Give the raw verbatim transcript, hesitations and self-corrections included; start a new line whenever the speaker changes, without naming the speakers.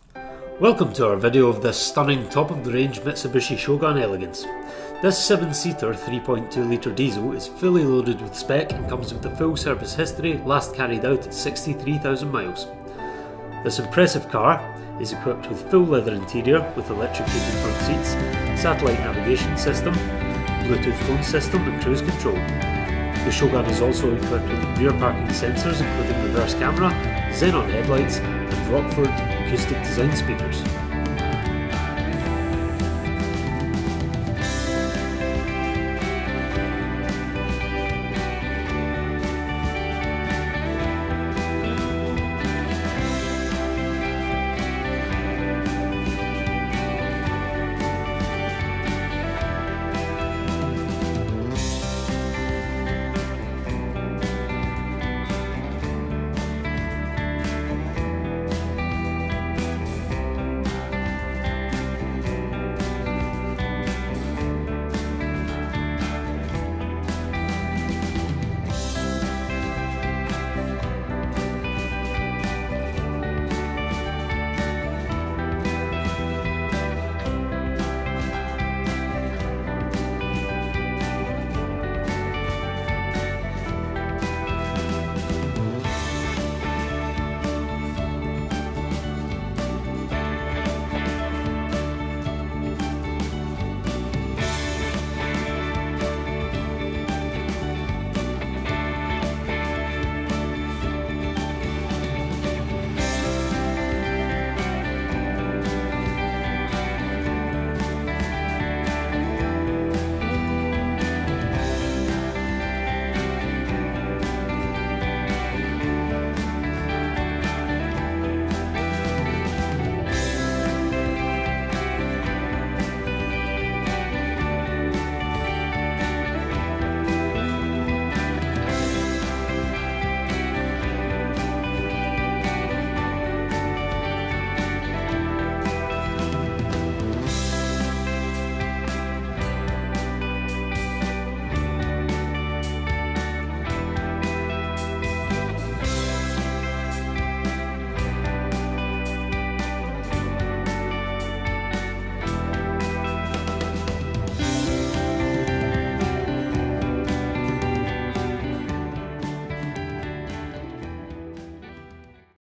Welcome to our video of this stunning top-of-the-range Mitsubishi Shogun Elegance. This seven seater three point two litre diesel is fully loaded with spec and comes with a full service history, last carried out at sixty-three thousand miles. This impressive car is equipped with full leather interior with electric heated front seats, satellite navigation system, Bluetooth phone system and cruise control. The Shogun is also equipped with rear parking sensors including reverse camera, xenon headlights and Rockford acoustic design speakers.